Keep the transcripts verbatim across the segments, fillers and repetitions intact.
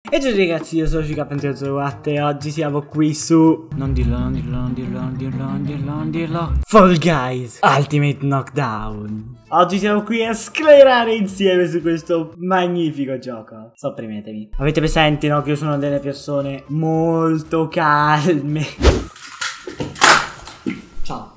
E ciao ragazzi, io sono Cicapentezzowatt e oggi siamo qui su... Non dirlo, non dirlo, non dirlo, non dirlo, non dirlo, non dirlo... Fall Guys Ultimate Knockdown. Oggi siamo qui a sclerare insieme su questo magnifico gioco. Sopprimetemi. Avete presente, no, che io sono delle persone molto calme. Ciao.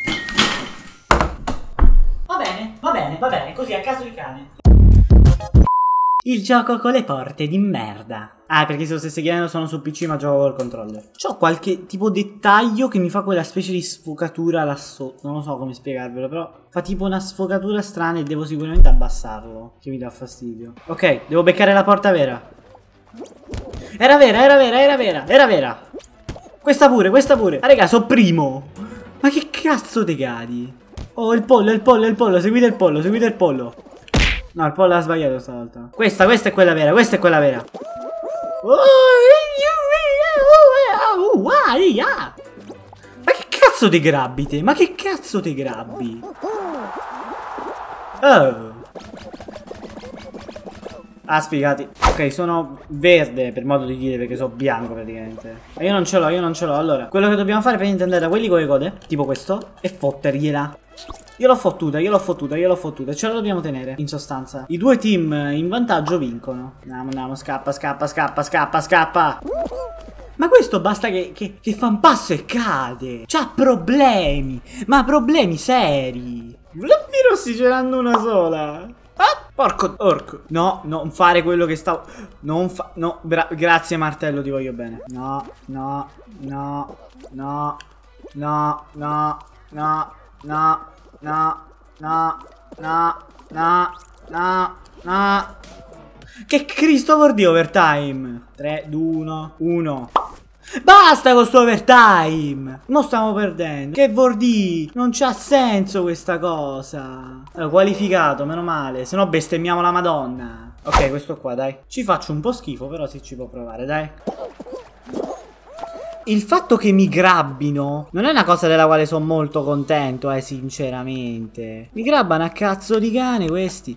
Va bene, va bene, va bene, così a caso di cane. Il gioco con le porte di merda. Ah, perché se lo stesse chiedendo sono su P C ma gioco col controller. C'ho qualche tipo dettaglio che mi fa quella specie di sfocatura là sotto. Non lo so come spiegarvelo, però fa tipo una sfocatura strana e devo sicuramente abbassarlo, che mi dà fastidio. Ok, devo beccare la porta vera. Era vera, era vera, era vera, era vera. Questa pure, questa pure. Ah raga, so primo. Ma che cazzo te cadi? Oh, il pollo, il pollo, il pollo, seguite il pollo, seguite il pollo. No, il pollo ha sbagliato stavolta. Questa, questa è quella vera, questa è quella vera. Ma che cazzo te grabbi te? Ma che cazzo te grabbi? Oh. Ah, sfigati. Ok, sono verde per modo di dire perché sono bianco praticamente. Ma io non ce l'ho, io non ce l'ho. Allora, quello che dobbiamo fare per intendere da quelli con le code, tipo questo, è fottergliela. Io l'ho fottuta, io l'ho fottuta, io l'ho fottuta. Ce la dobbiamo tenere, in sostanza. I due team in vantaggio vincono. Andiamo, andiamo, scappa, scappa, scappa, scappa, scappa. Ma questo basta che, che, che fa un passo e cade. C'ha problemi, ma problemi seri. Vladimir Rossi ce n'hanno una sola. Ah, porco orco. No, non fare quello che stavo. Non fa. No, grazie martello, ti voglio bene. No, no, no, no, no, no, no, no. No, no, no, no, no, no. Che Cristo vuol dire overtime? tre, due, uno, uno. Basta con sto overtime. Mo stiamo perdendo. Che vuol dire? Non c'ha senso questa cosa. Allora, qualificato, meno male. Se no bestemmiamo la Madonna. Ok, questo qua, dai. Ci faccio un po' schifo, però si ci può provare, dai. Il fatto che mi grabbino non è una cosa della quale sono molto contento, eh, sinceramente. Mi grabbano a cazzo di cane questi.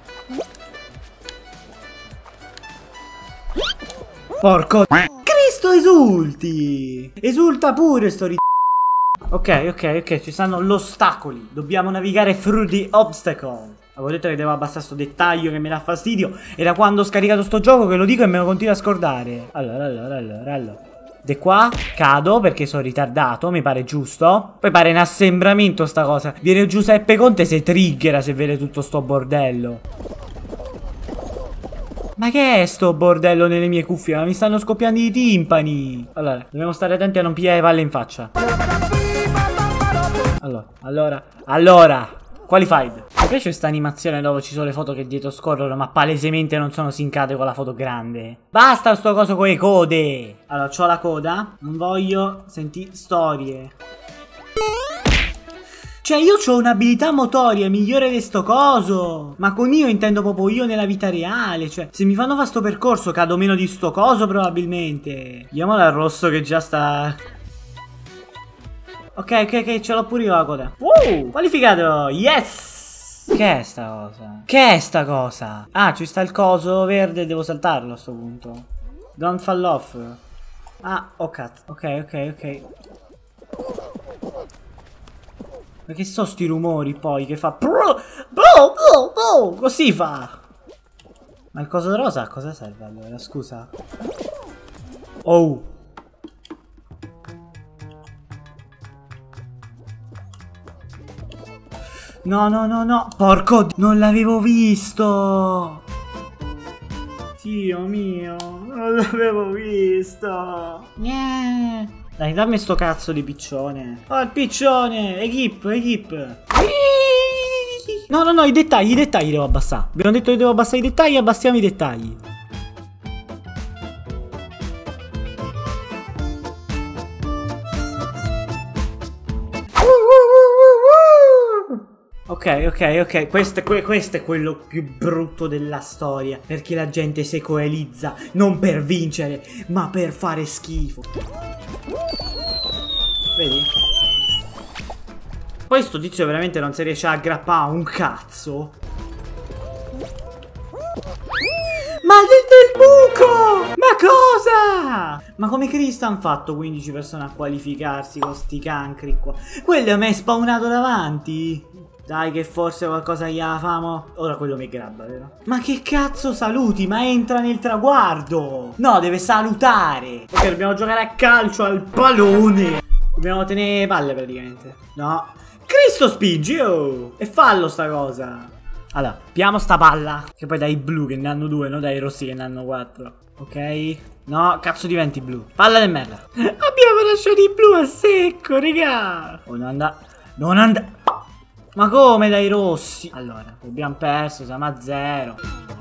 Porco Cristo, esulti! Esulta pure sto ri... Ok, ok, ok, ci stanno gli ostacoli. Dobbiamo navigare through the obstacle. Avevo detto che devo abbassare sto dettaglio che mi dà fastidio. E da quando ho scaricato sto gioco che lo dico e me lo continuo a scordare. Allora, allora, allora, allora. De qua cado perché sono ritardato, mi pare giusto. Poi pare un assembramento sta cosa. Viene Giuseppe Conte se triggera se vede tutto sto bordello. Ma che è sto bordello nelle mie cuffie? Ma mi stanno scoppiando i timpani. Allora, dobbiamo stare attenti a non pigliare palle in faccia. Allora, allora, allora Qualified. Mi piace questa animazione dove ci sono le foto che dietro scorrono ma palesemente non sono sincate con la foto grande. Basta sto coso con le code. Allora, c'ho la coda. Non voglio sentire storie. Cioè io ho un'abilità motoria migliore di sto coso. Ma con io intendo proprio io nella vita reale. Cioè se mi fanno fare sto percorso cado meno di sto coso probabilmente. Andiamo al rosso che già sta... Ok, ok, ok, ce l'ho pure io la coda. Uh, qualificato, yes! Che è sta cosa? Che è sta cosa? Ah, ci sta il coso verde, devo saltarlo a sto punto. Don't fall off. Ah, oh cat. Ok, ok, ok. Ma che so sti rumori poi che fa... Bro, bro, bro, bro, così fa. Ma il coso rosa a cosa serve allora? Scusa. Oh. No, no, no, no. Porco d... Non l'avevo visto. Dio mio. Non l'avevo visto. Yeah. Dai, dammi sto cazzo di piccione. Oh, il piccione. Equip, equip. No, no, no, i dettagli, i dettagli devo abbassare. Abbiamo detto che devo abbassare i dettagli, abbassiamo i dettagli. Ok, ok, ok, questo è, que questo è quello più brutto della storia. Perché la gente si coalizza non per vincere, ma per fare schifo. Vedi? Poi sto tizio veramente non si riesce a aggrappare un cazzo. Ma del buco! Ma allora. Ma come Cristo hanno fatto quindici persone a qualificarsi con sti cancri qua? Quello mi è spawnato davanti. Dai che forse qualcosa gli famo. Ora quello mi grabba, vero? Ma che cazzo saluti? Ma entra nel traguardo. No, deve salutare. Ok, dobbiamo giocare a calcio al pallone. Dobbiamo tenere palle praticamente. No. Cristo spingi, oh. E fallo sta cosa. Allora, piamo sta palla. Che poi dai blu che ne hanno due, non dai rossi che ne hanno quattro. Ok. No, cazzo diventi blu. Palla di merda. Abbiamo lasciato i blu a secco, raga. Oh, non anda. Non anda. Ma come dai rossi? Allora, abbiamo perso, siamo a zero.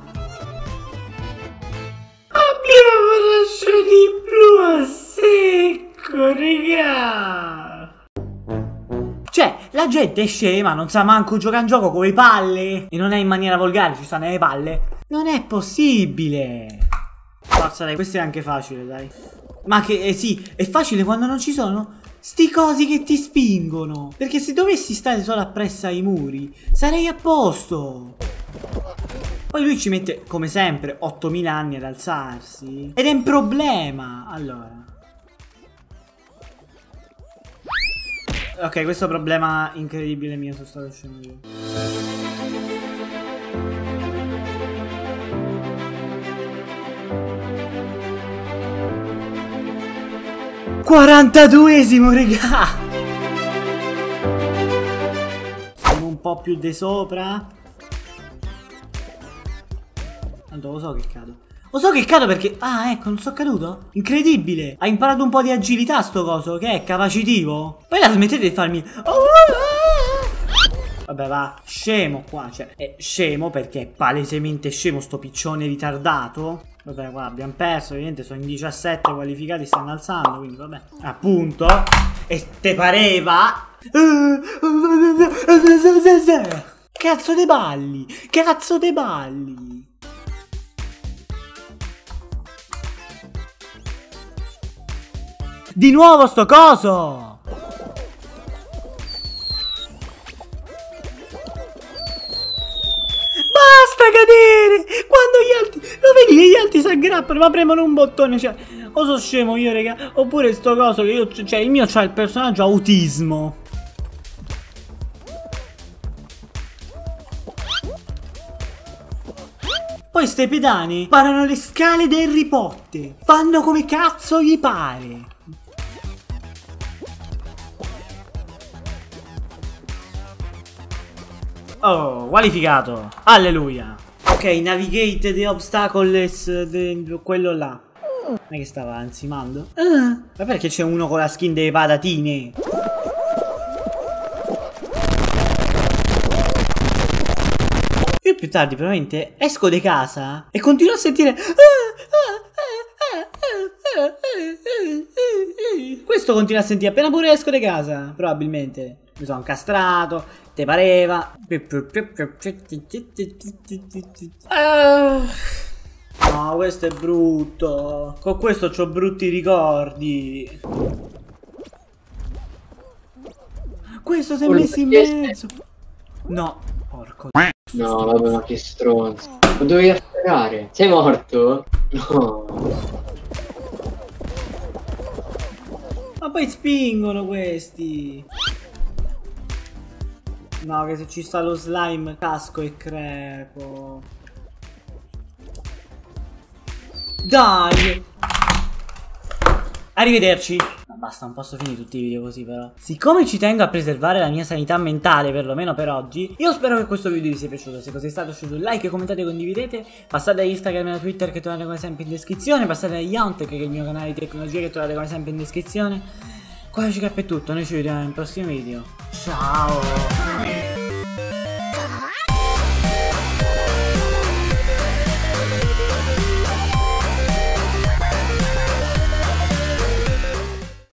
Abbiamo lasciato i blu a secco, raga. Cioè, la gente è scema, non sa manco giocare un gioco con le palle. E non è in maniera volgare, ci stanno le palle. Non è possibile. Forza dai, questo è anche facile, dai. Ma che, eh sì, è facile quando non ci sono sti cosi che ti spingono. Perché se dovessi stare solo appresso ai muri, sarei a posto. Poi lui ci mette, come sempre, ottomila anni ad alzarsi. Ed è un problema. Allora. Ok, questo problema incredibile mio sono stato scemo io. quarantaduesimo, regà! Siamo un po' più di sopra. Tanto lo so che cado. Lo so che cado perché... Ah, ecco, non sono caduto? Incredibile! Ha imparato un po' di agilità sto coso, che è capacitivo. Poi la smettete di farmi... Vabbè, va, scemo qua, cioè, è scemo perché è palesemente scemo sto piccione ritardato. Vabbè, qua abbiamo perso, ovviamente sono in diciassette qualificati, stanno alzando, quindi vabbè. Appunto. E te pareva? Cazzo dei balli! Cazzo dei balli! Di nuovo sto coso! Basta cadere! Quando gli altri... Lo vedi che gli altri si aggrappano ma premono un bottone, cioè... O so scemo io, raga, oppure sto coso che io... Cioè, il mio c'ha il personaggio autismo. Poi ste pedani parano le scale del Harry Potter. Fanno come cazzo gli pare. Oh, qualificato. Alleluia. Ok, navigate the obstacles de... quello là. Non è che stava ansimando? Ah, ma perché c'è uno con la skin delle patatine? Io più tardi probabilmente esco di casa e continuo a sentire... Questo continua a sentire appena pure esco di casa, probabilmente. Mi sono incastrato, te pareva. Uh, no, questo è brutto. Con questo c'ho brutti ricordi. Questo si è messo in mezzo. No, porco. No, vabbè, ma che stronzo. Non dovevi afferrare. Sei morto? No. Ma poi spingono questi. No, che se ci sta lo slime casco e crepo. Dai! Arrivederci! Ma basta, non posso finire tutti i video così però. Siccome ci tengo a preservare la mia sanità mentale, perlomeno per oggi, io spero che questo video vi sia piaciuto. Se così è stato, lasciate un like, commentate e condividete. Passate a Instagram e a Twitter che trovate come sempre in descrizione. Passate a Yountech, che è il mio canale di tecnologia, che trovate come sempre in descrizione. Qua ci è tutto, noi ci vediamo nel prossimo video. Ciao!